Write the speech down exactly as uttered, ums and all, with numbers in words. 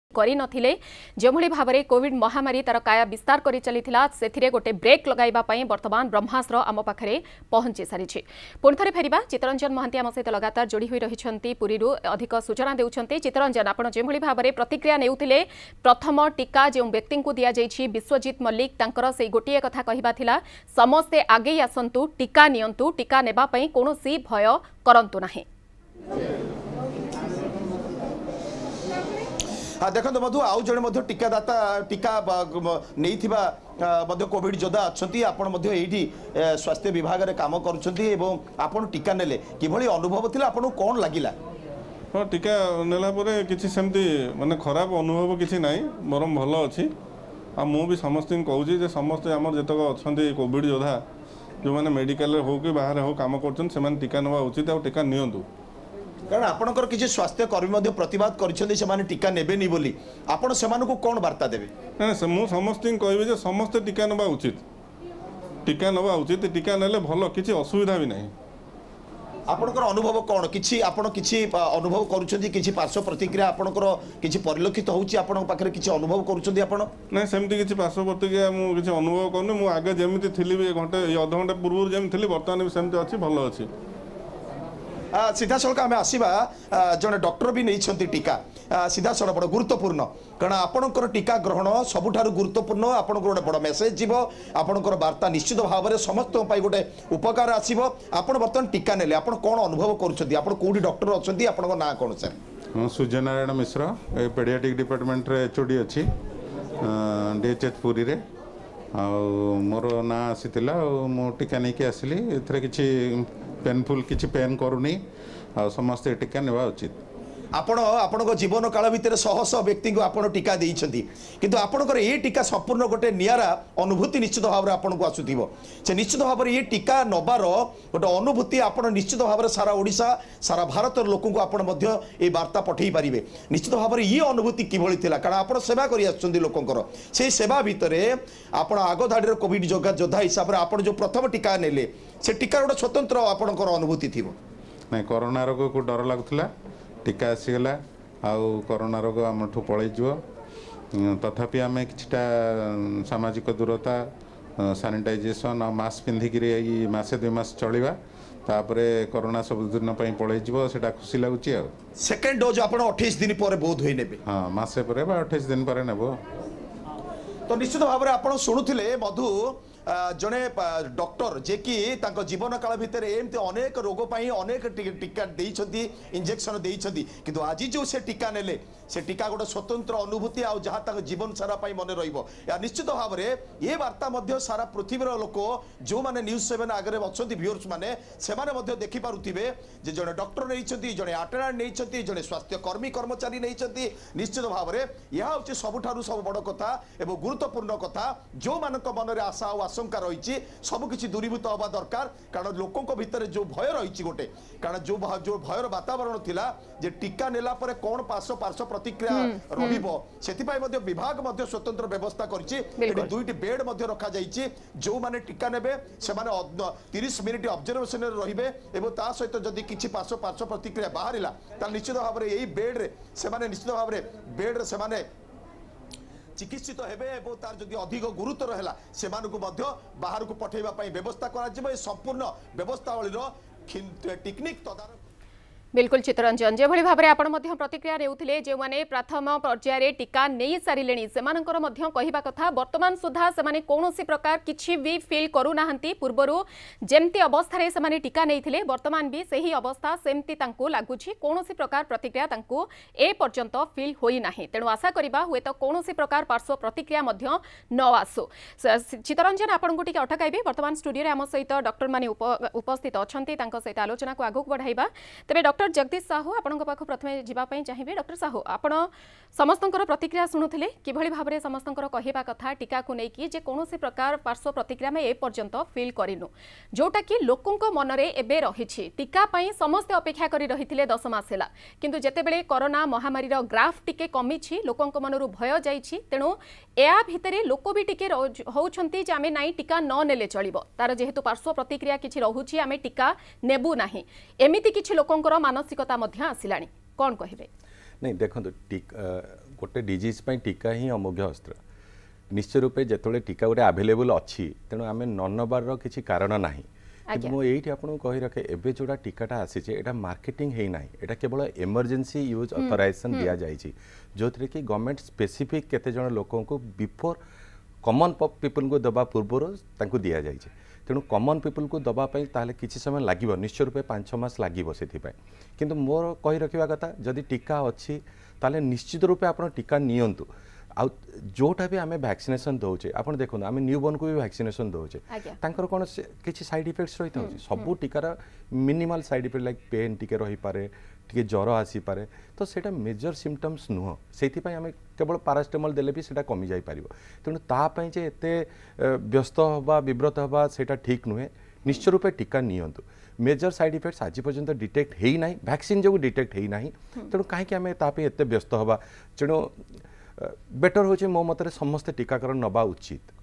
करी नथिले जेभली भाबरे कोविड महामारी तार काया विस्तार करी चलीथिला सेथिरे गोटे ब्रेक लगाइबा पई वर्तमान ब्रह्मास्त्र आम पाखरे पहुंची सारिछि। पुणी थरे फेरिबा चितरंजन महांती आम सहित लगातार जोड़ी होई रहिछंती पुरीरु अधिक सूचना देउछंती। चितरंजन आपण जेभली भाबरे प्रतिक्रिया नेउथिले प्रथम टीका जे व्यक्ति को दिया जाइछि विश्वजीत मल्लिक तांकर सेई गोटिए कथा कहिबा थिला समस्ते आगे आसंतु टीका नियंतु टीका नेबा पई कोनोसी भय करंतु नाही। हाँ देखो मधु आउ जड़े टीकादाता टीका नहीं कोविड योद्धा अच्छा आपण स्वास्थ्य विभाग में काम कर टीका नेले किभली अनुभव थिला आपन कौन लगिला? हाँ टीका नेला परे किछि सेमती माने खराब अनुभव किछि नाही बरम भल अछि। आ मु भी समस्त कहूँ जे समस्ते आम जतक अच्छा कोविड योद्धा जो मैंने मेडिकल हो कि बाहर हो काम कर टीका नेवा उचित आ टीका नियंतु कारण आपणकर किसी स्वास्थ्य कर्मी प्रतिवाद कर टीका नेबेनी बोली आपण से कौन वार्ता देवे? ना मु समस्त कहबी समस्ते टीका नेबा उचित टीका नेबा उचित टीका नेले भल किसी असुविधा भी नहीं। आपणकर अनुभव कौन किछि आपण किछि अनुभव करूछंती किछि पार्श्व प्रतिक्रिया आपणकर किछि परिलक्षित होउछि आपण पाखरे किछि अनुभव करूछंती आपण? नहीं सेमती किछि पार्श्व प्रतिक्रिया मु किछि अनुभव करनु मु आगे जेमिति थिली भी घंटे आधा घंटे पूर्व जेमिति थिली वर्तमान भी सेमती अछि भल अछि। सीधा सड़क आम आसवा जड़े डॉक्टर भी नहीं टीका सीधा सड़क बड़ गुरुत्वपूर्ण कारण आपणकर टीका ग्रहण सबुठ गुरुत्वपूर्ण आपंकर गोटे बड़ मेसेज जीव आपणकर वार्ता निश्चित भाव में समस्त गोटे उपकार आसो। आप बर्तमान टीका नेले आप कौन अनुभव करोटी डॉक्टर अच्छा आपन ना कौन sir? Surya Narayan Mishra paediatric department रे एचओडी अच्छी डीएचएच पुरी रे आ मोर ना आसीला मो टीका नहीं आसली ए किसी पेनफुल किसी पेन करूनी आ समस्ते टीका नेवा उचित। आपण आपण जीवन काल भितर शह शह व्यक्ति को आपण टीका देइछंती किंतु आपणकर ये टीका संपूर्ण गोटे नियारा अनुभूति निश्चित भाव में आपन को आसुथिबो से निश्चित भाव में ये टीका नबार गोटे अनुभूति आपण निश्चित भाव में सारा ओडिशा सारा भारत लोक को आपण मध्य ए वार्ता पठेई पारिबे। निश्चित भाव में ये अनुभूति किभली थिला कारण आपण सेवा करि आछंती लोकंकर से सेवा भितर आपण आगो धाडीर कोविड योद्धा योद्धा हिसाब रे आपण जो प्रथम टीका नेले से टीका गोटे स्वतंत्र आपणकर अनुभूति थिबो? नहीं कोरोना रोग को डर लगुला टीका आसीगला आउ कोरोना रोग आमठू पलैज तथापि आम किछटा सामाजिक दूरता सानिटाइजेशन और मास्क पिंधिक मसे दुई मास चलवा तापरे कोरोना सब दिन पलैज से खुशी लगुच। सेकेंड डोज आप अठाईस दिन पर बोध हुई नेबे? हाँ मसे पर अठाईस दिन पर नेब। तो निश्चित भाव में आप शुणुले मधु जड़े डॉक्टर जे कि जीवन काल भितर एमती अनेक रोग अनेक टीका देइछंती इंजेक्शन देइछंती किंतु आज जो से टीका नेले से टीका गोटे स्वतंत्र अनुभूति आ जहाँ जीवन सारा मन रहिबो या निश्चित भाव में ये वार्ता मध्य सारा पृथ्वीर लोक जो माने न्यूज सेवन आगे अच्छा व्यूअर्स माने से माने देखि पारुथिबे जे जड़े डॉक्टर नहीं जड़े अटेंडेंट नहीं जड़े स्वास्थ्य कर्मी कर्मचारी नहीं निश्चित भाव में यह हूँ सबुठारु सब बड़ कथा एवं गुरुत्वपूर्ण कथा जो मानक मन में आशा और आशंका रही सबकि दूरीभूत हवा दरकार कारण लोकों भितर जो भय रही गोटे कारण जो जो भयर वातावरण थिला जे टीका नेला परे कौन पार्श्व पार्श्व प्रतिक्रिया रहिबो सेतिपाई मध्ये विभाग मध्ये स्वतंत्र व्यवस्था करछि एठी दुईटी बेड मध्ये रखा जाइछि जो माने टीका नेबे से माने तीस मिनिट ऑब्जर्वेशन रे रहिबे एवं ता सहित जदि किछि पार्श्व पार्श्व प्रतिक्रिया बाहरिला ता निश्चित भाव रे एही बेड रे से माने निश्चित भाव रे बेड रे से माने चिकित्सित हेबे एवं तार जदि अधिक गुरुतर है से बाहर को पठेबा पई व्यवस्था करा संपूर्ण व्यवस्थावलीर टेक्निक तदारख। बिल्कुल चितरंजन जो भाव में आप प्रतिक्रिया नेउथिले जो माने प्रथम पर्यायर टीका नहीं सारे से कहवा कथा वर्तमान सुधा से कौन प्रकार किसी भी फिल करूना पूर्वर जमती अवस्था से टीका नहीं वर्तमान भी सही अवस्था सेमती लगुच कौन प्रकार प्रतिक्रिया ए पर्यंत फिल होना तेणु आशा करवा हुए तो कौन प्रकार पार्श्व प्रतिक्रिया न आसू। चितरंजन आपन को अटकाइबे वर्तमान स्टूडियो आम सहित डॉक्टर माने उपस्थित अच्छा सहित आलोचना को आगक बढ़ाइबा तेज डॉक्टर जगदीश साहू आपण पाख प्रथमे जावाई चाहिए। डॉक्टर साहू आपण समस्त प्रतिक्रिया शुणुले किभली भाव में समस्त कहवा कथा टीका को लेकिन जे कौन प्रकार पार्श्व प्रतिक्रिया में एपर्यंत फिल करूँ जोटा कि लोकों मन में एवं रही टीका समस्ते अपेक्षा कर रही दस मस है किंतु जितेबले कोरोना महामारी ग्राफ टिके कमी लोकों मनरू भय जाइए तेणु या भितर लोक भी टिके होउछंती जे आमे नाई टीका न नेले चलिबो तार जेहेतु पार्श्व प्रतिक्रिया किछि रहुछि आमे टीका नेबु नाही एमिति किछि लोकंकर मानसिकता मध्य आसिलानी कौन कहिबे? नहीं देखो गोटे डिजीज टीका ही अमोघ अस्त्र निश्चय रूपे जिते टीका गोटे आभेलेबल अच्छी तेणु आम न नबार किसी कारण ना कि मुझे आपको कही रखे एवं जोड़ा टीकाटा आसी यहाँ मार्केटिंग है ना यहाँ केवल इमरजेंसी यूज अथराइजेसन दि जाए जो थी कि गवर्नमेंट स्पेसिफिक केते जन लोकों को बिफोर कॉमन पीपल को दबा पूर्वर दि जाए तेणु कॉमन पीपल को दबापाई ताले किसी समय लगे निश्चय रूपे पांच मास लगे से किंतु मोर कही रखा कथा जदि टीका अच्छी ताले निश्चित रूपे आप टीका नियंतु आ जोटा भी आम वैक्सीनेशन दौचे आप देखो आम न्यूबॉर्न को भी वैक्सीनेशन दौचे तांकर कौन किसी साइड इफेक्ट्स रही था सबू टीकार minimal side effect like pain टिके रही पारे टिके ज्वर आसी पारे तो सेटा मेजर सिम्पटम्स नुह से आम केवल पारास्टेमल देले भी सेटा कमी जाई पारिबो तेणु तापाई जे एते व्यस्त हवा विव्रत हवा सेटा ठीक नुहे निश्चय रूपे टीका नियंतु मेजर साइड इफेक्ट्स आज पर्यंत डिटेक्ट है ना वैक्सीन जो डिटेक्ट है ना तेणु कहीं आम ताप एत व्यस्त हवा तेणु बेटर हो मो मत समस्ते टीकाकरण नवा उचित